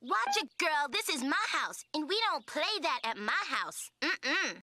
Watch it, girl. This is my house, and we don't play that at my house. Mm-mm.